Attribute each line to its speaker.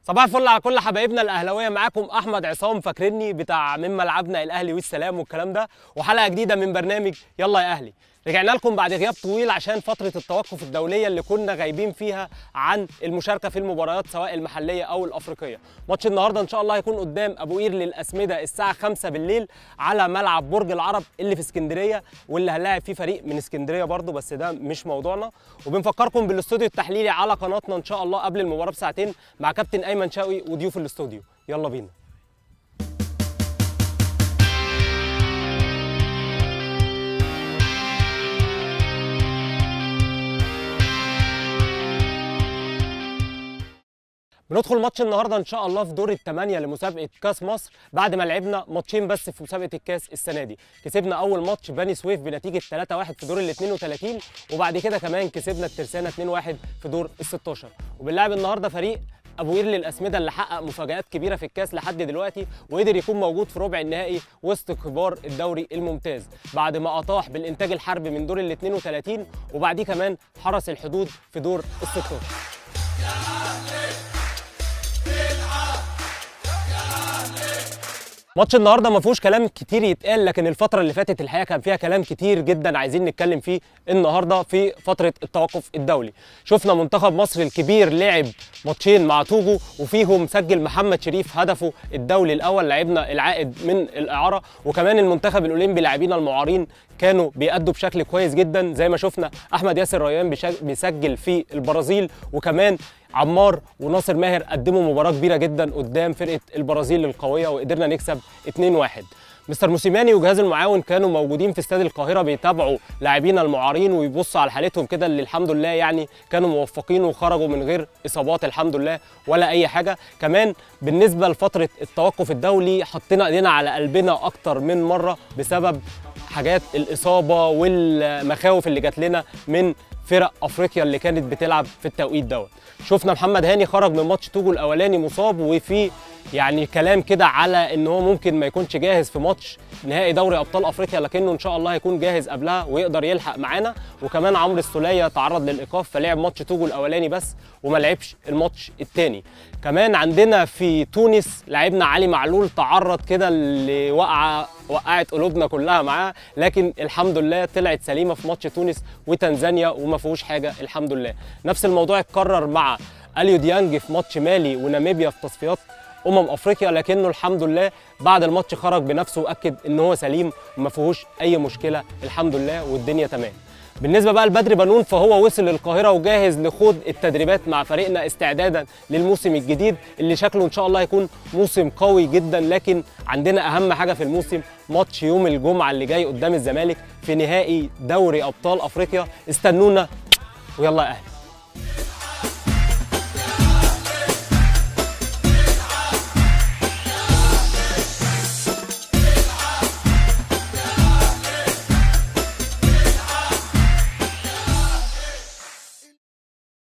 Speaker 1: صباح الفل على كل حبايبنا الاهلاويه. معاكم احمد عصام، فاكرني بتاع من ملعبنا الاهلي والسلام والكلام ده، وحلقه جديده من برنامج يلا يا اهلي. رجعنا لكم بعد غياب طويل عشان فتره التوقف الدوليه اللي كنا غايبين فيها عن المشاركه في المباريات سواء المحليه او الافريقيه. ماتش النهارده ان شاء الله هيكون قدام ابو قير للاسمده الساعه 5 بالليل على ملعب برج العرب اللي في اسكندريه، واللي هنلاعب فيه فريق من اسكندريه برضو، بس ده مش موضوعنا. وبنفكركم بالاستوديو التحليلي على قناتنا ان شاء الله قبل المباراه بساعتين مع كابتن ايمن شوقي وضيوف الاستوديو. يلا بينا. بندخل ماتش النهارده ان شاء الله في دور الثمانيه لمسابقه كاس مصر بعد ما لعبنا ماتشين بس في مسابقه الكاس السنه دي. كسبنا اول ماتش بني سويف بنتيجه 3-1 في دور ال 32، وبعد كده كمان كسبنا الترسانه 2-1 في دور ال 16. وبنلعب النهارده فريق ابو قير للاسمده اللي حقق مفاجآت كبيره في الكاس لحد دلوقتي، وقدر يكون موجود في ربع النهائي وسط كبار الدوري الممتاز بعد ما اطاح بالانتاج الحربي من دور ال 32، وبعديه كمان حرس الحدود في دور ال 16. ماتش النهارده ما فيهوش كلام كتير يتقال، لكن الفتره اللي فاتت الحقيقه كان فيها كلام كتير جدا عايزين نتكلم فيه النهارده في فتره التوقف الدولي. شفنا منتخب مصر الكبير لعب ماتشين مع توجو وفيهم سجل محمد شريف هدفه الدولي الاول، لعبنا العائد من الاعاره، وكمان المنتخب الاولمبي لاعبين المعارين كانوا بيأدوا بشكل كويس جدا، زي ما شفنا احمد ياسر ريان بيسجل في البرازيل، وكمان عمار وناصر ماهر قدموا مباراه كبيره جدا قدام فرقه البرازيل القويه، وقدرنا نكسب 2-1. مستر موسيماني وجهازه المعاون كانوا موجودين في استاد القاهره بيتابعوا لاعبين المعارين ويبصوا على حالتهم كده، اللي الحمد لله يعني كانوا موفقين وخرجوا من غير اصابات الحمد لله ولا اي حاجه. كمان بالنسبه لفتره التوقف الدولي حطينا ايدينا على قلبنا اكتر من مره بسبب حاجات الاصابه والمخاوف اللي جات لنا من فرق افريقيا اللي كانت بتلعب في التوقيت دوت. شفنا محمد هاني خرج من ماتش توجو الاولاني مصاب، وفي يعني كلام كده على ان هو ممكن ما يكونش جاهز في ماتش نهائي دوري ابطال افريقيا، لكنه ان شاء الله هيكون جاهز قبلها ويقدر يلحق معانا. وكمان عمرو السوليه تعرض للايقاف فلعب ماتش توجو الاولاني بس وما لعبش الماتش الثاني. كمان عندنا في تونس لعبنا علي معلول تعرض كده اللي وقعت قلوبنا كلها معاه، لكن الحمد لله طلعت سليمه في ماتش تونس وتنزانيا وما فيهوش حاجه الحمد لله. نفس الموضوع اتكرر مع اليو ديانج في ماتش مالي وناميبيا في تصفيات افريقيا، لكنه الحمد لله بعد الماتش خرج بنفسه واكد ان هو سليم وما فيهوش اي مشكله الحمد لله والدنيا تمام. بالنسبه بقى لبدر بنون فهو وصل للقاهره وجاهز لخوض التدريبات مع فريقنا استعدادا للموسم الجديد اللي شكله ان شاء الله هيكون موسم قوي جدا. لكن عندنا اهم حاجه في الموسم ماتش يوم الجمعه اللي جاي قدام الزمالك في نهائي دوري ابطال افريقيا. استنونا ويلا يا اهلي.